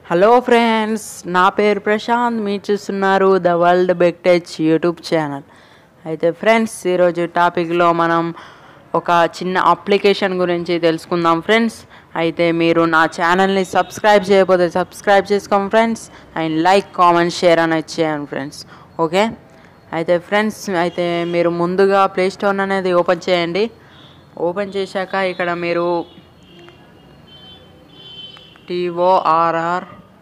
Hello friends, నా పేరు ప్రశాంత్. మీరు చూస్తున్నారు the world big tech YouTube channel. అయితే ఫ్రెండ్స్, ఈరోజు టాపిక్లో మనం ఒక చిన్న అప్లికేషన్ గురించి తెలుసుకుందాం ఫ్రెండ్స్. అయితే మీరు నా ఛానల్ని సబ్స్క్రైబ్ చేయకపోతే సబ్స్క్రైబ్ చేసుకోండి friends, and like, comment, share అనేది చేయండి ఫ్రెండ్స్. ఓకే. అయితే ఫ్రెండ్స్, అయితే మీరు ముందుగా ప్లే స్టోర్ అనేది ఓపెన్ చేయండి. ఓపెన్ చేశాక ఇక్కడ మీరు TORR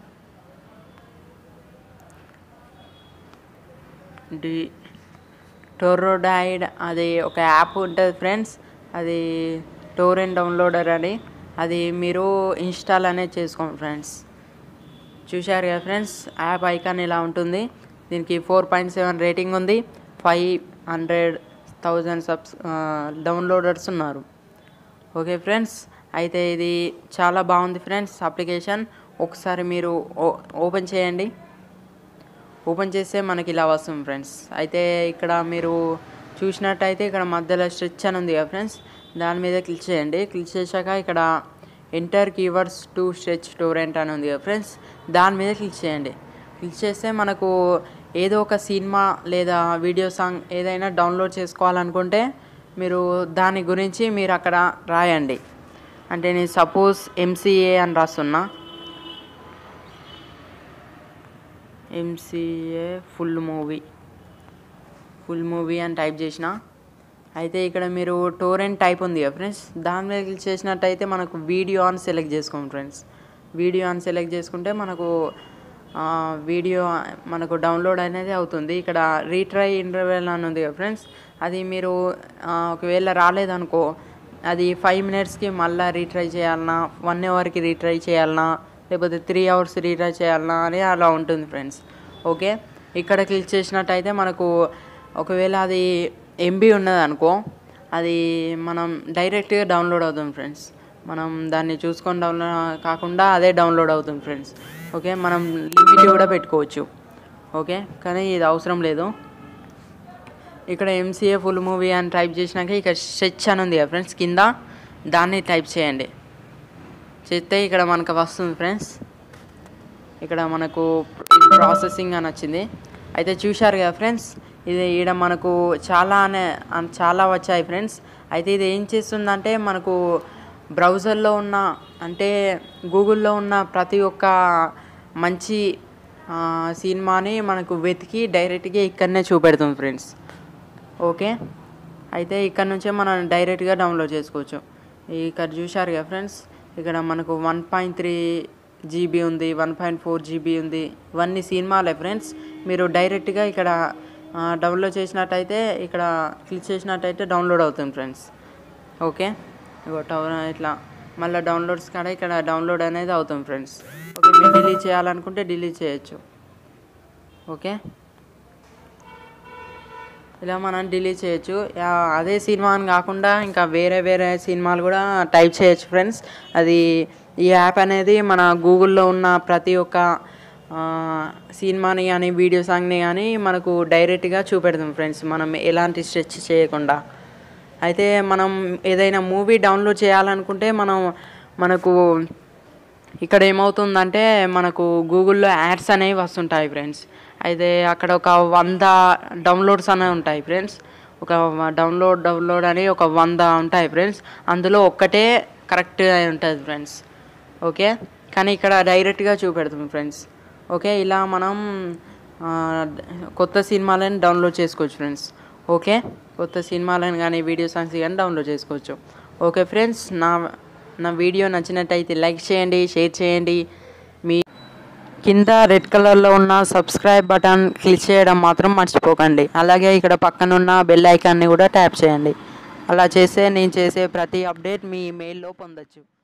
టోర్రోడైడ్ అది ఒక యాప్ ఉంటుంది ఫ్రెండ్స్. అది టోరెంట్ డౌన్లోడర్ అని, అది మీరు ఇన్స్టాల్ అనేది చేసుకోండి ఫ్రెండ్స్. చూశారు కదా ఫ్రెండ్స్, యాప్ ఐకాన్ ఇలా ఉంటుంది. దీనికి 4.7 రేటింగ్ ఉంది. 500,000 డౌన్లోడర్స్ ఉన్నారు. ఓకే ఫ్రెండ్స్, అయితే ఇది చాలా బాగుంది ఫ్రెండ్స్ అప్లికేషన్. ఒకసారి మీరు ఓపెన్ చేయండి. ఓపెన్ చేస్తే మనకి ఇలా వస్తుంది ఫ్రెండ్స్. అయితే ఇక్కడ మీరు చూసినట్టయితే ఇక్కడ మధ్యలో స్ట్రెచ్ అని ఉంది కదా ఫ్రెండ్స్, దాని మీద క్లిక్ చేయండి. క్లిక్ చేశాక ఇక్కడ enter keywords to stretch torrent అని ఉంది కదా ఫ్రెండ్స్, దాని మీద క్లిక్ చేయండి. క్లిక్ చేస్తే మనకు ఏదో ఒక సినిమా లేదా వీడియో సాంగ్ ఏదైనా డౌన్లోడ్ చేసుకోవాలనుకుంటే మీరు దాని గురించి మీరు అక్కడ రాయండి. అంటే నేను సపోజ్ MCA అని రాస్తున్నా. MCA ఫుల్ మూవీ అని టైప్ చేసిన. అయితే ఇక్కడ మీరు టోరెంట్ టైప్ ఉంది కదా ఫ్రెండ్స్, దాని మీద క్లిక్ చేసినట్టయితే మనకు వీడియో అని సెలెక్ట్ చేసుకోండి ఫ్రెండ్స్. వీడియో అని సెలెక్ట్ చేసుకుంటే మనకు వీడియో మనకు డౌన్లోడ్ అనేది అవుతుంది. ఇక్కడ రీట్రై ఇంటర్వెల్ అని ఉంది కదా ఫ్రెండ్స్, అది మీరు ఒకవేళ రాలేదనుకో అది 5 మినిట్స్కి మళ్ళీ రీట్రై చేయాలన్నా, 1 అవర్కి రీట్రై చేయాలన్నా, లేకపోతే 3 అవర్స్ రీట్రై చేయాలన్నా అని అలా ఉంటుంది ఫ్రెండ్స్. ఓకే. ఇక్కడ క్లిక్ చేసినట్టయితే మనకు ఒకవేళ అది MB ఉన్నదనుకో అది మనం డైరెక్ట్గా డౌన్లోడ్ అవుతుంది ఫ్రెండ్స్. మనం దాన్ని చూసుకొని డౌన్లోడ్ కాకుండా అదే డౌన్లోడ్ అవుతుంది ఫ్రెండ్స్. ఓకే. మనం లిమిట్ కూడా పెట్టుకోవచ్చు. ఓకే, కానీ ఇది అవసరం లేదు. ఇక్కడ MCA ఫుల్ మూవీ అని టైప్ చేసినాక ఇక్కడ స్ట్రెచ్ అని ఉంది కదా ఫ్రెండ్స్ కింద, దాన్ని టైప్ చేయండి. చేస్తే ఇక్కడ మనకు వస్తుంది ఫ్రెండ్స్. ఇక్కడ మనకు ప్రాసెసింగ్ అని వచ్చింది. అయితే చూశారు కదా ఫ్రెండ్స్, ఇది ఈడ మనకు చాలా వచ్చాయి ఫ్రెండ్స్. అయితే ఇది ఏం చేస్తుందంటే మనకు బ్రౌజర్లో ఉన్న అంటే గూగుల్లో ఉన్న ప్రతి ఒక్క మంచి సినిమాని మనకు వెతికి డైరెక్ట్గా ఇక్కడనే చూపెడుతుంది ఫ్రెండ్స్. ఓకే. అయితే ఇక్కడ నుంచే మనం డైరెక్ట్గా డౌన్లోడ్ చేసుకోవచ్చు. ఇక్కడ చూశారు కదా ఫ్రెండ్స్, ఇక్కడ మనకు 1.3 GB ఉంది, 1.4 GB ఉంది. ఇవన్నీ సినిమాలే ఫ్రెండ్స్. మీరు డైరెక్ట్గా ఇక్కడ డౌన్లోడ్ చేసినట్టయితే ఇక్కడ క్లిక్ చేసినట్టయితే డౌన్లోడ్ అవుతుంది ఫ్రెండ్స్. ఓకే. ఇట్లా మళ్ళీ డౌన్లోడ్స్ కాడ ఇక్కడ డౌన్లోడ్ అనేది అవుతుంది ఫ్రెండ్స్. ఓకే, మీరు డిలీట్ చేయాలనుకుంటే డిలీట్ చేయొచ్చు. ఓకే, ఇలా మనం డిలీట్ చేయొచ్చు. అదే సినిమా అని కాకుండా ఇంకా వేరే సినిమాలు కూడా టైప్ చేయొచ్చు ఫ్రెండ్స్. అది ఈ యాప్ అనేది మన గూగుల్లో ఉన్న ప్రతి ఒక్క సినిమాని కానీ వీడియో సాంగ్ని కానీ మనకు డైరెక్ట్గా చూపెడుతుంది ఫ్రెండ్స్, మనం ఎలాంటి స్ట్రెచ్ చేయకుండా. అయితే మనం ఏదైనా మూవీ డౌన్లోడ్ చేయాలనుకుంటే మనకు ఇక్కడ ఏమవుతుందంటే మనకు గూగుల్లో యాడ్స్ అనేవి వస్తుంటాయి ఫ్రెండ్స్. అయితే అక్కడ ఒక 100 డౌన్లోడ్స్ అనేవి ఉంటాయి ఫ్రెండ్స్. ఒక డౌన్లోడ్ అని ఒక 100 ఉంటాయి ఫ్రెండ్స్. అందులో ఒక్కటే కరెక్ట్ అయి ఉంటుంది ఫ్రెండ్స్. ఓకే, కానీ ఇక్కడ డైరెక్ట్గా చూపెడుతుంది ఫ్రెండ్స్. ఓకే, ఇలా మనం కొత్త సినిమాలను డౌన్లోడ్ చేసుకోవచ్చు ఫ్రెండ్స్. ఓకే, కొత్త సినిమాలను కానీ వీడియో సాంగ్స్ కానీ డౌన్లోడ్ చేసుకోవచ్చు. ఓకే ఫ్రెండ్స్, నా వీడియో నచ్చినట్టయితే లైక్ చేయండి, షేర్ చేయండి. మీ కింద రెడ్ కలర్లో ఉన్న సబ్స్క్రైబ్ బటన్ క్లిక్ చేయడం మాత్రం మర్చిపోకండి. అలాగే ఇక్కడ పక్కనున్న బెల్ ఐకాన్ని కూడా ట్యాప్ చేయండి. అలా చేస్తే నేను చేసే ప్రతి అప్డేట్ మీ మెయిల్లో పొందొచ్చు.